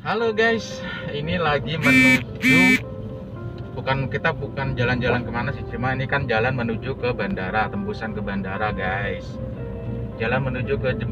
Halo guys, ini lagi menuju, bukan jalan-jalan kemana sih, cuma ini kan jalan menuju ke bandara, tembusan ke bandara guys. Jalan menuju ke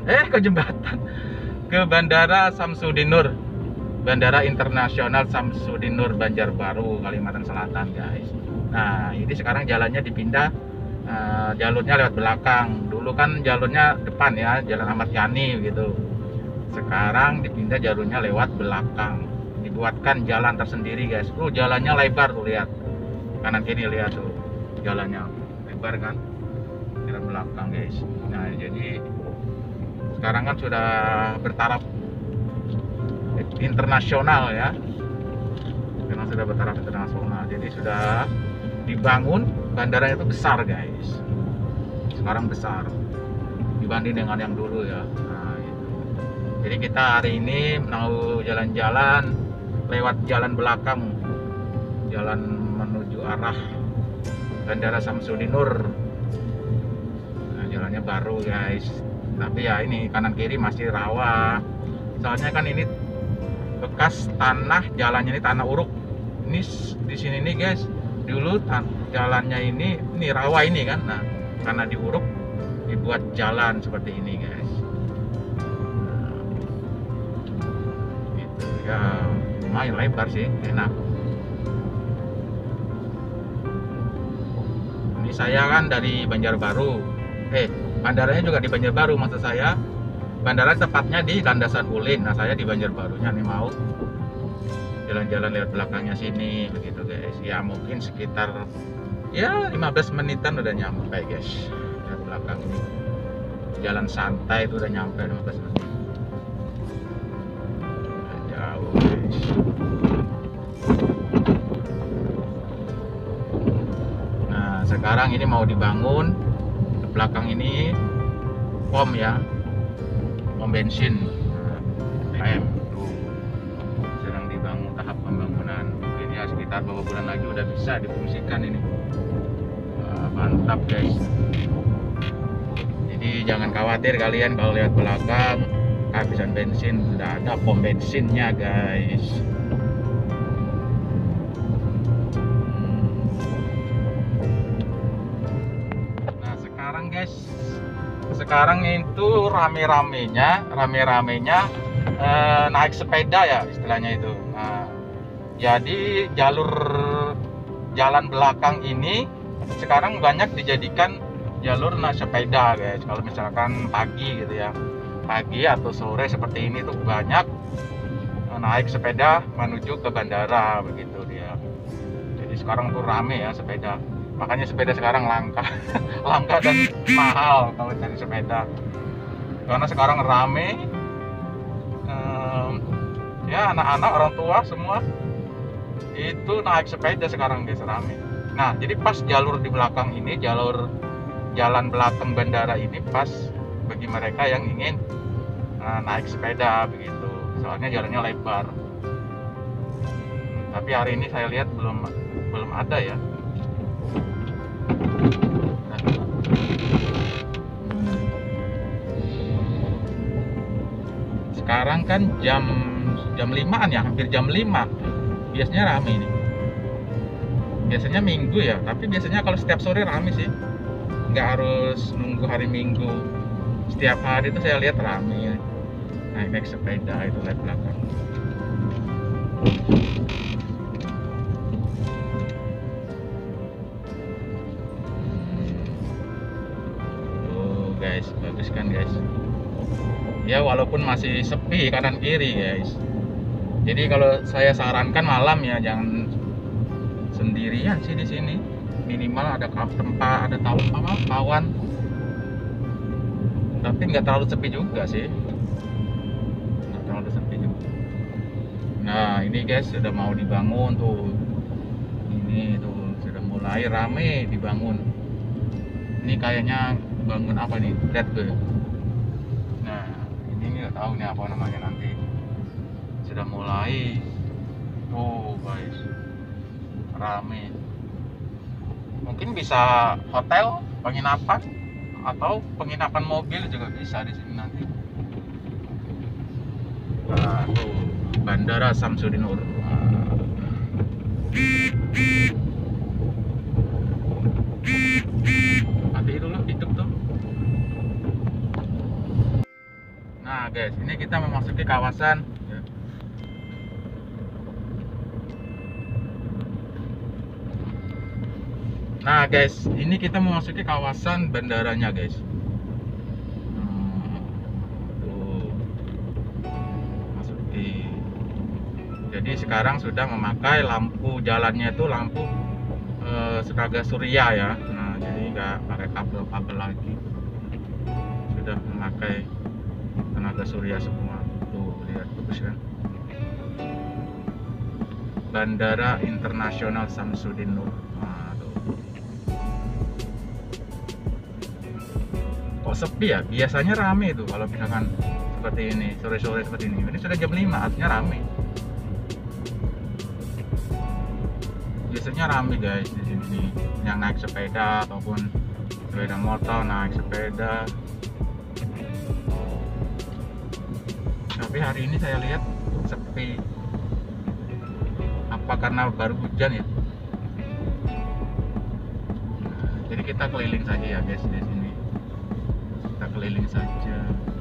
ke Bandara Samsudinur, Bandara Internasional Samsudinur Banjarbaru, Kalimantan Selatan guys. Nah ini sekarang jalannya dipindah, jalurnya lewat belakang. Dulu kan jalurnya depan ya, Jalan Ahmad Yani gitu. Sekarang dipindah jalurnya lewat belakang, dibuatkan jalan tersendiri guys. Jalannya lebar tuh, lihat kanan kiri, lihat tuh jalannya lebar kan, jalan belakang guys. Nah jadi sekarang kan sudah bertaraf internasional ya, karena sudah bertaraf internasional, jadi sudah dibangun, bandaranya itu besar guys. Sekarang besar dibanding dengan yang dulu ya. Jadi kita hari ini mau jalan-jalan lewat jalan belakang, jalan menuju arah Bandara Samsudinur. Nah, jalannya baru guys, tapi ya ini kanan kiri masih rawa. Soalnya kan ini bekas tanah, jalannya ini tanah uruk. Ini di sini nih guys, dulu jalannya ini rawa ini kan. Nah, karena diuruk dibuat jalan seperti ini guys. Ya lumayan lebar sih, enak. Ini saya kan dari Banjarbaru, bandaranya juga di Banjarbaru maksud saya. Bandara tepatnya di Landasan Ulin. Nah saya di Banjarbarunya nih, mau jalan-jalan lewat belakangnya sini begitu guys. Ya mungkin sekitar ya 15 menitan udah nyampe guys. Lewat belakang ini jalan santai itu udah nyampe 15 menit. Nah sekarang ini mau dibangun di belakang ini pom ya, pom bensin PM tuh sedang dibangun, tahap pembangunan. Mungkin ya sekitar beberapa bulan lagi udah bisa difungsikan ini. Mantap guys. Jadi jangan khawatir kalian kalau lihat belakang kehabisan bensin, sudah ada pom bensinnya guys. Nah sekarang guys, sekarang itu rame-ramenya naik sepeda ya istilahnya itu. Nah jadi jalan belakang ini sekarang banyak dijadikan jalur naik sepeda guys. Kalau misalkan pagi gitu ya, pagi atau sore seperti ini tuh banyak naik sepeda menuju ke bandara begitu dia. Jadi sekarang tuh rame ya sepeda, makanya sepeda sekarang langka langka dan mahal kalau cari sepeda, karena sekarang rame. Ya anak-anak, orang tua semua itu naik sepeda sekarang guys, rame. Nah jadi pas jalur di belakang ini, jalan belakang bandara ini pas bagi mereka yang ingin naik sepeda begitu, soalnya jalannya lebar. Tapi hari ini saya lihat belum ada ya. Sekarang kan jam 5-an ya, hampir jam 5. Biasanya rame ini. Biasanya Minggu ya, tapi biasanya kalau setiap sore rame sih. Nggak harus nunggu hari Minggu. Setiap hari itu saya lihat rame. Naik sepeda itu lihat belakang. Tuh guys, bagus kan guys. Ya walaupun masih sepi kanan kiri guys. Jadi kalau saya sarankan malam ya jangan sendirian sih di sini. Minimal ada tempat, ada kawan. Tapi nggak terlalu sepi juga sih. Nah ini guys sudah mau dibangun tuh, ini tuh sudah mulai rame dibangun. Ini kayaknya bangun apa nih, lihat tuh. Nah ini nggak tahu nih apa namanya, nanti sudah mulai tuh guys, rame. Mungkin bisa hotel, penginapan, atau penginapan mobil juga bisa di sini nanti. Nah tuh Bandara Samsudin Nur. Mati dulu, hidup tuh. Nah guys, ini kita memasuki kawasan. Nah guys, ini kita memasuki kawasan bandaranya guys. Tuh, masuki. Jadi sekarang sudah memakai lampu jalannya itu lampu tenaga surya ya. Nah jadi nggak pakai kabel-kabel lagi. Sudah memakai tenaga surya semua. Tuh lihat bagus kan. Bandara Internasional Samsudin Nur. Kok sepi ya? Biasanya rame tuh kalau misalkan seperti ini, sore-sore seperti ini. Ini sudah jam 5, artinya rame. Biasanya rame guys di sini. Yang naik sepeda ataupun sepeda motor, naik sepeda. Tapi hari ini saya lihat sepi. Apa karena baru hujan ya? Jadi kita keliling saja ya guys di sini. Kita keliling saja.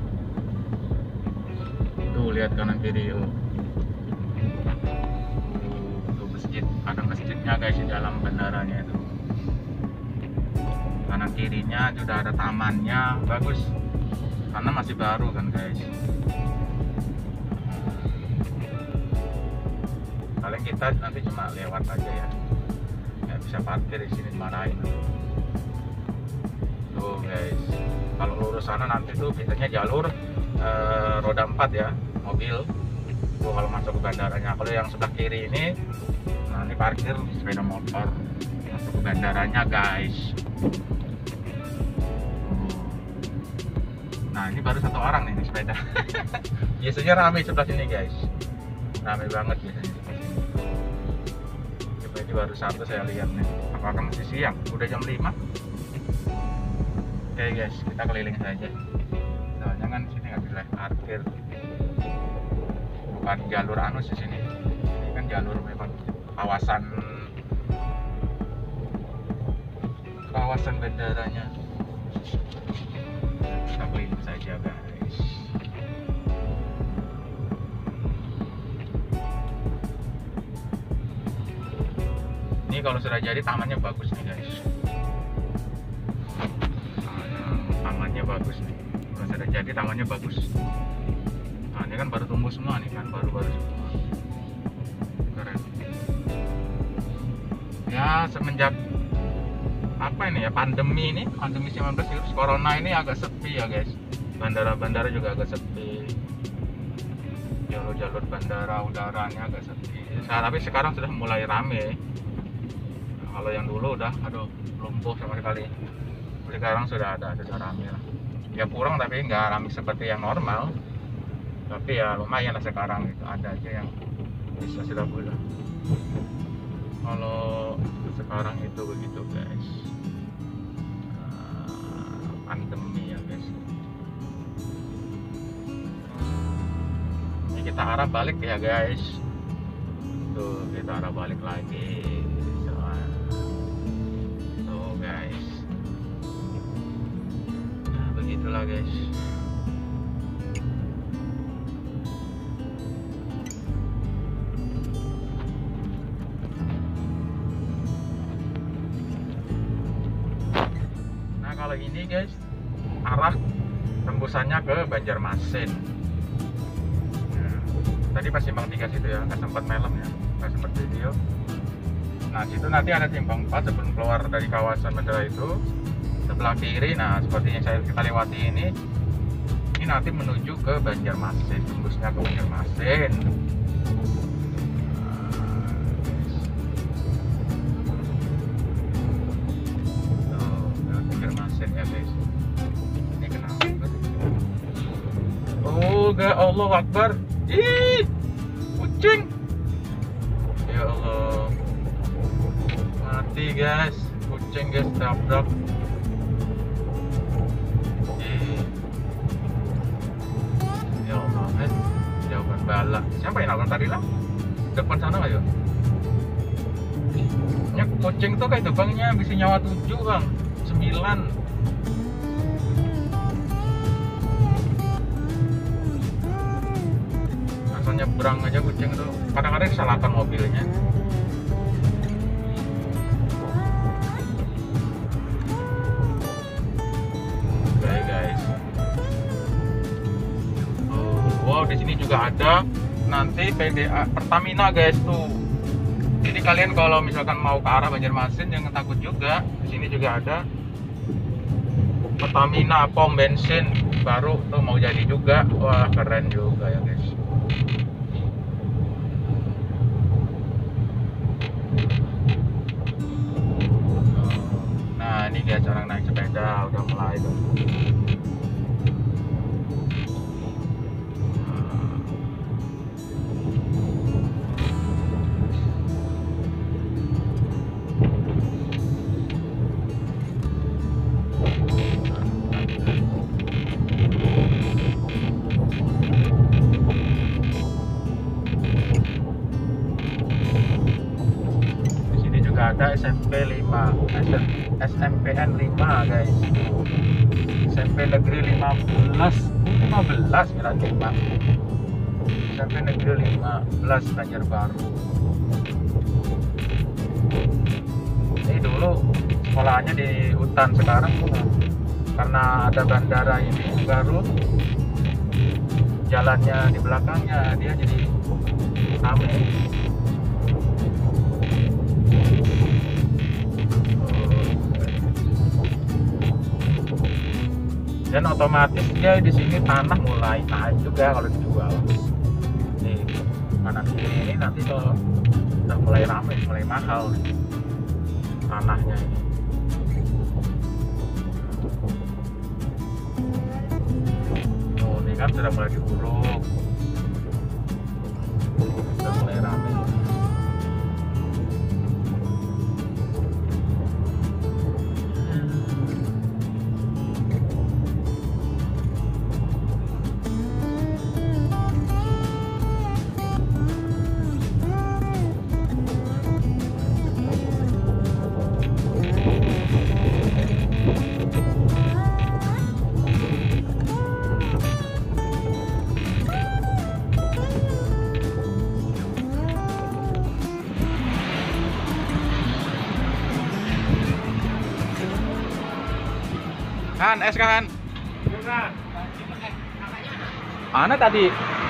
Tuh lihat kanan kiri. Tuh masjid, ada masjidnya guys di dalam bandaranya itu. Kanan kirinya sudah ada tamannya, bagus. Karena masih baru kan guys. Paling kita nanti cuma lewat aja ya. Nggak bisa parkir di sini dimarahin. Tuh guys, kalau lurus sana nanti tuh biasanya jalur roda 4 ya, mobil. Tuh kalau masuk ke bandaranya. Kalau yang sebelah kiri ini, nah ini parkir sepeda motor masuk ke bandaranya guys. Nah ini baru satu orang nih di sepeda. Biasanya ramai sebelah sini guys, ramai banget biasanya. Coba ini baru satu saya lihat nih. Apakah masih siang? Udah jam 5. Oke guys, kita keliling saja. Soalnya kan sini nggak bisa parkir. Bukan jalur anus di sini. Ini kan jalur memang kawasan bandaranya. Kita keliling saja guys. Ini kalau sudah jadi tamannya bagus nih guys. Tamannya bagus nih. Kalau sudah jadi tamannya bagus. Nah ini kan baru tumbuh semua nih kan, baru-baru semua. Keren. Ya semenjak apa ini ya, pandemi 19 virus corona ini agak sepi ya guys. Bandara-bandara juga agak sepi. Jalur-jalur bandara udaranya agak sepi. Tapi sekarang sudah mulai rame. Nah, kalau yang dulu udah lumpuh sama sekali. Sekarang sudah rame lah. Ya kurang tapi nggak rame seperti yang normal. Tapi ya lumayan lah sekarang itu ada aja yang bisa sudah boleh. Kalau sekarang itu begitu guys. Pandemi ya guys. Ini kita arah balik ya guys. Tuh kita arah balik lagi. Tuh guys. Nah begitulah guys. Kalau ini guys, arah tembusannya ke Banjarmasin. Nah, tadi pas simpang 3 situ ya, nggak sempat malam ya, nggak sempat video. Nah situ nanti ada simpang 4 sebelum keluar dari kawasan bandara itu. Sebelah kiri, nah seperti yang kita lewati ini nanti menuju ke Banjarmasin, tembusnya ke Banjarmasin. Allahu Akbar. Ih, kucing. Ya Allah. Mati guys, kucing guys, tabrak. Ya Allah, jawaban bala. Siapa yang nabrak tadi lah. Depan sana ayo. Ya, kucing tuh kayak terbangnya bisa nyawa 7 bang, 9. Asal nyebrang aja kucing tuh. Kadang-kadang disalahkan mobilnya. Oke guys. Wow, di sini juga ada nanti PDA Pertamina guys tuh. Jadi kalian kalau misalkan mau ke arah Banjarmasin jangan takut juga. Di sini juga ada Pertamina pom bensin baru tuh mau jadi juga. Wah, keren juga ya guys. Nah, ini guys orang naik sepeda udah mulai tuh. Ada SMP 5, SMPN 5 guys. SMP Negeri 15 berarti Pak. SMP Negeri 15 Banjarbaru. Ini dulu sekolahnya di hutan, sekarang karena ada bandara ini baru jalannya di belakangnya dia jadi ramai. Dan otomatis dia di sini tanah mulai naik juga kalau dijual. Nih kanan kiri ini nanti kalau udah mulai ramai, mulai mahal nih, tanahnya ini. Oh, ini kan sudah mulai diuruk, sudah mulai ramai. Kan, es kan? Mana tadi?